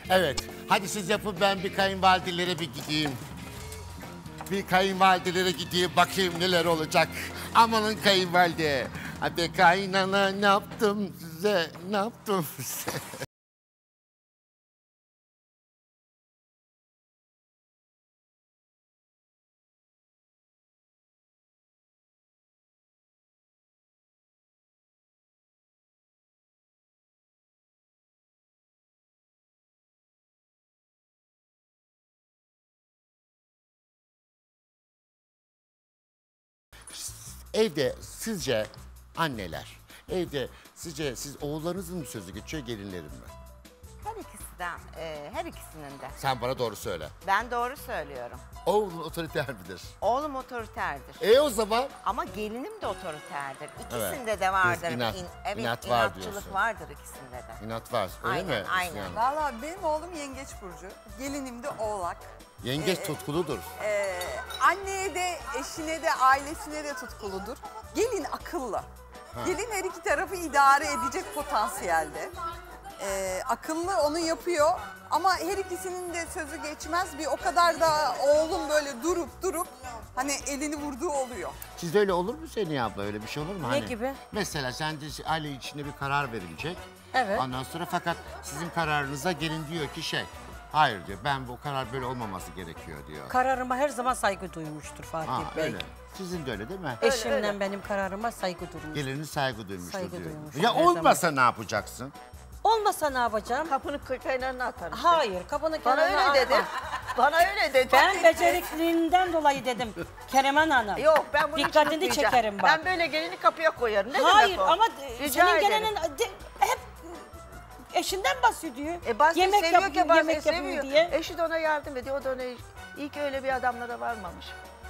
Evet. Hadi siz yapın, ben bir kayınvalidelere bir gideyim. Bir kayınvalidelere gideyim, bakayım neler olacak. Amanın kayınvalide. Hadi kaynana, ne yaptım size, ne yaptım size. Evde sizce anneler, evde sizce siz oğullarınızın mı sözü geçiyor, gelinlerin mi? Her ikisinin de. Sen bana doğru söyle. Ben doğru söylüyorum. Oğlun otoriter midir? Oğlum otoriterdir. O zaman? Ama gelinim de otoriterdir. Evet. İkisinde de vardır. Biz inat var inatçılık diyorsun. vardır ikisinde de. İnat var, öyle Aynen, mi? aynen. Yani? Valla benim oğlum yengeç burcu. Gelinim de oğlak. Yengeç tutkuludur. Anneye de, eşine de, ailesine de tutkuludur. Gelin akıllı. Gelin her iki tarafı idare edecek potansiyelde. Akıllı, onu yapıyor. Ama her ikisinin de sözü geçmez. Bir o kadar da oğlum böyle durup hani elini vurduğu oluyor. Sizde öyle olur mu Seniha abla? Öyle bir şey olur mu? Ne gibi? Mesela sen de aile içinde bir karar verilecek. Evet. Ondan sonra fakat sizin kararınıza gelin diyor ki hayır diyor, ben bu karar böyle olmaması gerekiyor diyor. Kararıma her zaman saygı duymuştur Fatih Bey. Öyle. Sizin de öyle değil mi? Eşimle benim kararıma saygı durmuş. Gelinin saygı duymuştur Saygı diyor. duymuş, Ya her olmasa ne yapacaksın? Olmasa ne yapacağım? Kapını kenarına atarım. Hayır, kapını Bana kenarına öyle dedi. atma. Bana öyle dedi. Ben becerikliliğinden dolayı dedim Kereman Hanım. Yok, ben bunu dikkatini çıkmayacağım. çekerim bak. Ben böyle gelini kapıya koyarım. Ne Hayır demek o? ama Rica senin ederim. gelenin hep eşinden bahsediyor. Bazen Yemek seviyor yapıyor, ki bazen yemek yapıyor seviyor. diye. Eşi de ona yardım ediyor. O da ona iyi ki öyle bir adamlara varmamış.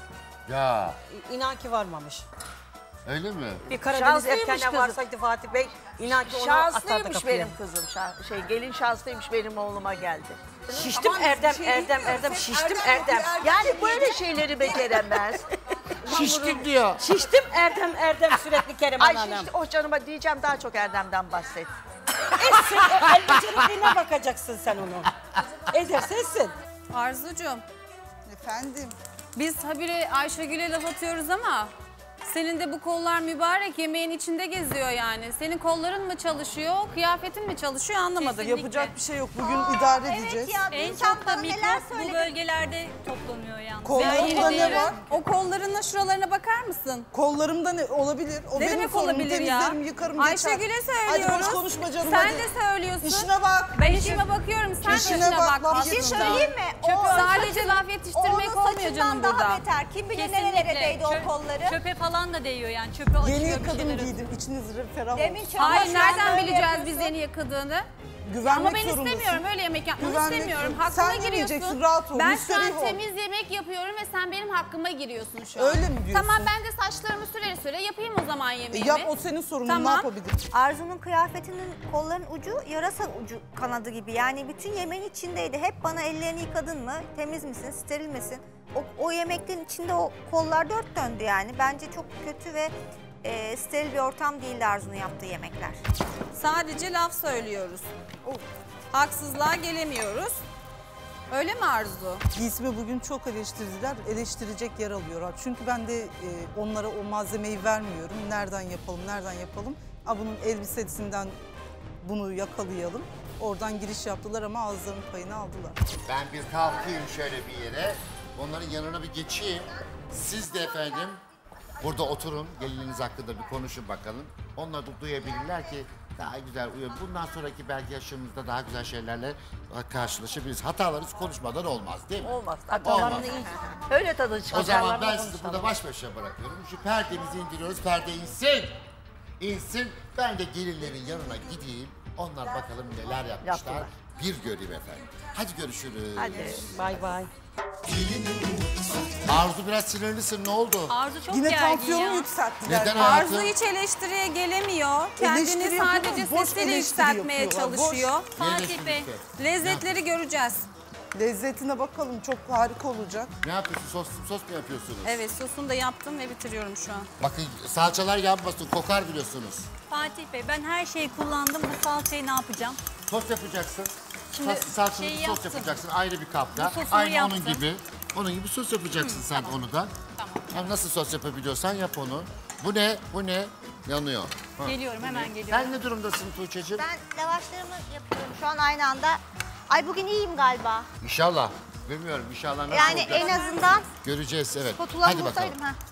Ya İnan ki varmamış. öyle mi? Bir Karadeniz Şanslıymış erkenden kızım. varsaydı Fatih Bey, inan ki onu atardı Şanslıymış kapıya. benim kızım. Gelin şanslıymış, benim oğluma geldi. Şiştim Erdem, şiştim Erdem. Yani böyle şeyleri beceremez. Şişkin diyor. Şiştim Erdem sürekli Kereman Ay Hanım. şişti, oh canıma diyeceğim, daha çok Erdem'den bahset. Etsin, o el becerikliğine bakacaksın sen onu. Ederse etsin. Arzucuğum, Efendim. biz habire Ayşegül'e laf atıyoruz ama senin de bu kollar mübarek, yemeğin içinde geziyor yani. Senin kolların mı çalışıyor, kıyafetin mi çalışıyor anlamadık. Yapacak bir şey yok. Bugün idare edeceğiz. En çok da mikrop bu bölgelerde toplanıyor yalnız. Kollarımda ne var? O kollarınla şuralarına bakar mısın? Kollarımda ne olabilir? O Ne benim demek sorunum. olabilir ya? Temizlerim, yıkarım, Ayşegül'e geçer. söylüyoruz. Hadi boş konuşma canım, Sen hadi. de söylüyorsun. İşine bak. Ben işime bakıyorum, sen İşine işine bak, bak. laf aslında. söyleyeyim mi? Sadece laf yetiştirmek olmuyor canım burada. Daha beter. Kim bilir nerelere değdi o kolları. Çöpe falan da değiyor yani. Çöpe açıyor Yeni bir yıkadım şeyleri. giydim. İçiniz ferah Demin olsun. çok Hayır, hoş, nereden öyle bileceğiz yapıyorsun. biz yeni yıkadığını? Güvenmek Ama ben zorundasın. istemiyorum, öyle yemek yapmanı Güvenmek istemiyorum. zorundasın. Hakkıma Sen yemeyeceksin, giriyorsun. rahat ol, Ben şu müsterih an ol. temiz yemek yapıyorum ve sen benim hakkıma giriyorsun şu an. Öyle mi diyorsun? Tamam, ben de saçlarımı süre yapayım o zaman yemeğimi. Yap, o senin sorunun. Tamam. Ne yapabilirim? Arzu'nun kıyafetinin kolların ucu yarasa ucu kanadı gibi. Yani bütün yemeğin içindeydi. Hep bana ellerini yıkadın mı? Temiz misin? Steril misin? O yemeklerin içinde o kollar dört döndü yani. Bence çok kötü ve steril bir ortam değildi Arzu'nun yaptığı yemekler. Sadece laf söylüyoruz. Haksızlığa gelemiyoruz. Öyle mi Arzu? Giysimi bugün çok eleştirdiler. Eleştirecek yer alıyorlar. Çünkü ben de onlara o malzemeyi vermiyorum. Nereden yapalım? Bunun elbisesinden bunu yakalayalım. Oradan giriş yaptılar ama ağızlarının payını aldılar. Ben bir kalkayım şöyle bir yere. Onların yanına bir geçeyim. Siz de efendim burada oturun. Gelininiz hakkında bir konuşun bakalım. Onlar da duyabilirler ki daha güzel uyuyor. Bundan sonraki belki yaşamımızda daha güzel şeylerle karşılaşabiliriz. Hatalarınız konuşmadan olmaz değil mi? Olmaz. Olmaz. Öyle tadı çıkar. O zaman ben sizi burada baş başa bırakıyorum. Şu perdemizi indiriyoruz. Perde insin. İnsin. Ben de gelinlerin yanına gideyim. Onlar bakalım neler yapmışlar. Yaptılar. Bir göreyim efendim. Hadi görüşürüz. Hadi. Bay bay. Arzu biraz sinirlisin. Ne oldu? Arzu çok Yine gergin tansiyonumu ya. yükselttiler. Neden hayatım? Arzu hiç eleştiriye gelemiyor. Kendini Eleştiri sadece yapıyorlar, boş sesiyle eleştiri yükseltmeye yapıyorlar, boş. çalışıyor. Fatih Bey. Lezzetleri göreceğiz. Lezzetine bakalım, çok harika olacak. Ne yapıyorsun? Sos mu yapıyorsunuz? Evet, sosunu da yaptım ve bitiriyorum şu an. Bakın salçalar yanmasın. Kokar biliyorsunuz. Fatih Bey, ben her şeyi kullandım. Bu salçayı ne yapacağım? Sos yapacaksın. şimdi salçalı şeyi bir sos yaptım. yapacaksın ayrı bir kapta. Bu sosumu Aynı yaptım. onun gibi. Onun gibi sos yapacaksın sen onu da. Tamam. Yani nasıl sos yapabiliyorsan yap onu. Bu ne? Bu ne? Yanıyor. Ha. Geliyorum, hemen geliyorum. Sen ne durumdasın Tuğçe'cim? Ben lavaşlarımı yapıyorum şu an aynı anda. Ay bugün iyiyim galiba. İnşallah. Bilmiyorum inşallah nasıl Yani olacak. en azından Göreceğiz evet. spatulamı Hadi bakalım. bulsaydım ha.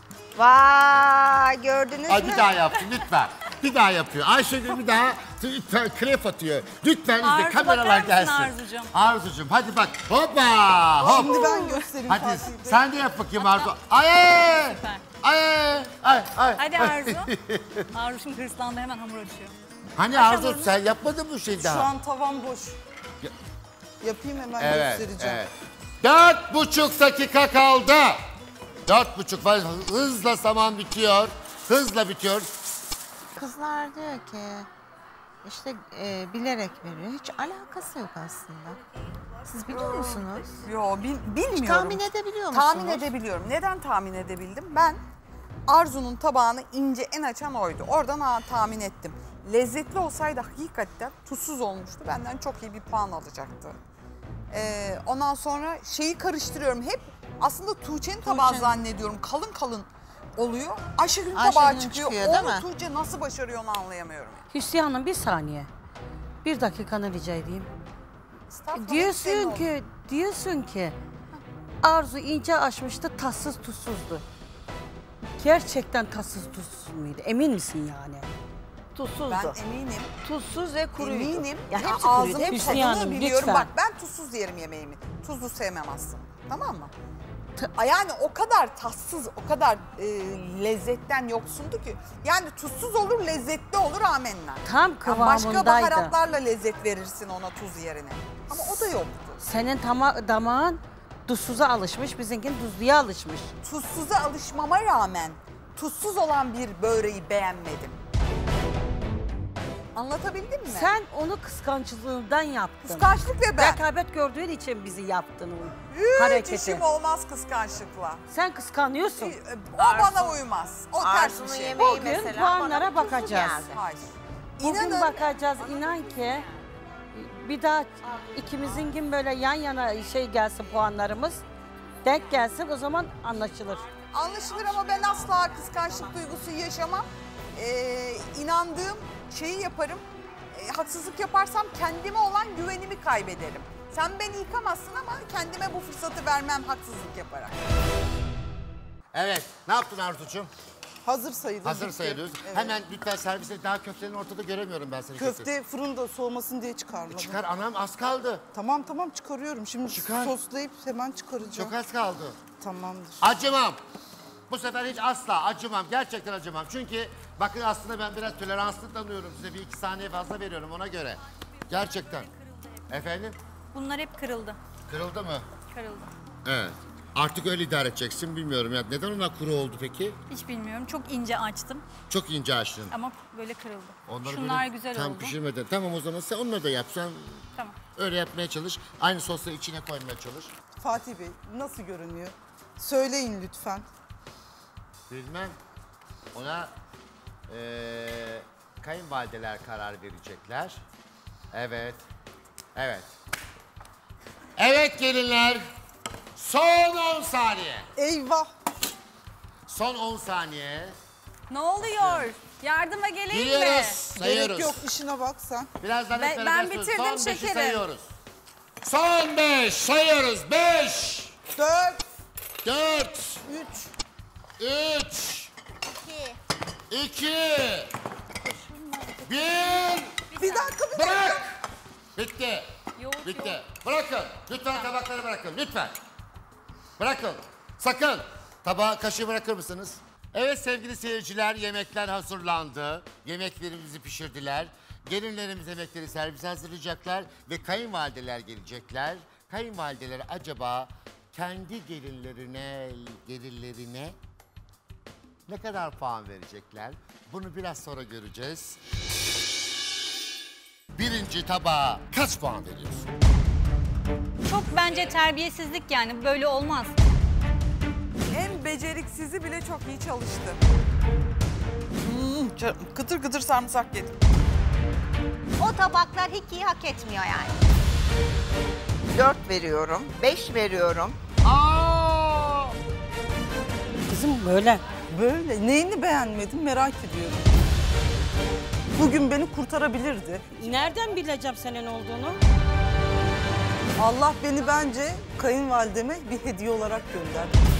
Vay gördünüz Ay mü? bir daha yaptı lütfen. Bir daha yapıyor. Ayşegül bir daha lütfen krep atıyor. Lütfen izle Arzu, kameralar bakar mısın gelsin. Arzucuğum? Arzucuğum hadi bak. Hoppa hop. Şimdi ben göstereyim Hadi Fatih Bey. sen de yap bakayım Arzu. Ay Süper. ay ay. Hadi Arzu. Arzu şimdi hırslandı, hemen hamur açıyor. Hani Arzu sen yapmadın mı bu şeyi daha? Şu an tavam boş. Yapayım hemen Evet, göstereceğim. evet. 4,5 dakika kaldı. 4,5 var. Hızla zaman bitiyor. Hızla bitiyor. Kızlar diyor ki işte bilerek veriyor. Hiç alakası yok aslında. Siz biliyor musunuz? Yo bilmiyorum. Tahmin edebiliyor musunuz? Tahmin edebiliyorum. Neden tahmin edebildim? Ben Arzu'nun tabağını ince en açan oydu. Oradan tahmin ettim. Lezzetli olsaydı hakikaten tuzsuz olmuştu. Benden çok iyi bir puan alacaktı. Ondan sonra şeyi karıştırıyorum. Hep aslında Tuğçe'nin tabağı zannediyorum. Kalın kalın oluyor. Ayşegül'ün tabağı Ayşegül'ün çıkıyor. çıkıyor, değil mi? Onu Tuğçe nasıl başarıyor onu anlayamıyorum. Hüsnü Hanım bir saniye. Bir dakikanı rica edeyim. Estağfurullah, senin Diyorsun olsun. diyorsun ki Arzu ince açmıştı, tatsız tuzsuzdu. Gerçekten tatsız tuzsuz muydu? Emin misin yani? Tuzsuzdu. Ben eminim. Tuzsuz ve kuruydu. Eminim. Ya Ya hepsi ağzım kuruydu. Hüsnü tadını Hanım, biliyorum. lütfen. Bak ben tuzsuz yerim yemeğimi. Tuzlu sevmem aslında. Tamam mı? Yani o kadar tatsız, o kadar lezzetten yoksundu ki. Yani tuzsuz olur, lezzetli olur amenna. Tam Yani kıvamındaydı. başka baharatlarla lezzet verirsin ona tuz yerine. Ama o da yoktu. Senin damağın tuzsuza alışmış, bizimkin tuzluya alışmış. Tuzsuza alışmama rağmen tuzsuz olan bir böreği beğenmedim. Anlatabildim mi? Sen onu kıskançlığından yaptın. Kıskançlık ve ben. Rekabet gördüğün için bizi yaptın o Hiç hareketi. işim olmaz kıskançlıkla. Sen kıskanıyorsun. O bana uymaz. O ters bir Arzu'nun şey. yemeği Bugün mesela puanlara bana tuzlu bakacağız. geldi. Hayır. Bugün İnanın bakacağız, inan ki bir daha ikimizin gün böyle yan yana gelsin puanlarımız. Denk gelsin o zaman anlaşılır. anlaşılır ama ben asla kıskançlık duygusu yaşamam. İnandığım şeyi yaparım. Haksızlık yaparsam kendime olan güvenimi kaybederim. Sen beni yıkamazsın ama kendime bu fırsatı vermem haksızlık yaparak. Evet. Ne yaptın Arzucuğum? Hazır sayılır. Hazır bitti. sayılıyoruz. Evet. Hemen lütfen servise daha köftenin ortada göremiyorum ben seni. Köfte fırında soğumasın diye çıkarmadım. Çıkar anam az kaldı. Tamam çıkarıyorum. Şimdi Çıkar. soslayıp hemen çıkaracağım. Çok az kaldı. Tamamdır. Acımam. Bu sefer hiç asla acımam. Gerçekten acımam. Çünkü bakın aslında ben biraz toleranslı tanıyorum size. Bir iki saniye fazla veriyorum ona göre. Gerçekten. Efendim? Bunlar hep kırıldı. Kırıldı mı? Kırıldı. Evet. Artık öyle idare edeceksin bilmiyorum ya. Neden onlar kuru oldu peki? Hiç bilmiyorum. Çok ince açtım Çok ince açtın. ama böyle kırıldı. Onları Şunlar böyle güzel tam oldu. pişirmeden. Tamam o zaman sen onları da yap. Sen Tamam. öyle yapmaya çalış. Aynı sosları içine koymaya çalış. Fatih Bey nasıl görünüyor? Söyleyin lütfen. Bilmem. Ona kayınvalideler karar verecekler. Evet. Evet. Evet gelinler. Son 10 saniye. Eyvah! Son 10 saniye. Ne oluyor? Yardıma geleyim mi? Giriyoruz. Sayıyoruz. Gerek yok işine bak sen. Birazdan hep Ben beraber bitirdim sayıyoruz. Son 5'i şekerim. sayıyoruz. Son 5 sayıyoruz. 5, 4, 4, 3, 3, 2, 1. Bir dakika Bırak. Bitti. Yoğurt, Bitti. Bırakın. Lütfen tabakları bırakın. Lütfen. Bırakın. Sakın. Tabağı, kaşığı bırakır mısınız? Evet sevgili seyirciler, yemekler hazırlandı. Yemeklerimizi pişirdiler. Gelinlerimiz yemekleri servise hazırlayacaklar ve kayınvalideler gelecekler. Kayınvalideler acaba kendi gelinlerine ne kadar puan verecekler? Bunu biraz sonra göreceğiz. Birinci tabağa kaç puan veriyorsun? Çok bence terbiyesizlik yani. Böyle olmaz. En beceriksizi bile çok iyi çalıştı. Kıtır kıtır sarımsak yedim. O tabaklar hiç iyi hak etmiyor yani. 4 veriyorum, 5 veriyorum. Kızım böyle. Böyle. Neyini beğenmedin merak ediyorum. Bugün beni kurtarabilirdi. Nereden bileceğim senin olduğunu? Allah beni bence kayınvalideme bir hediye olarak gönderdi.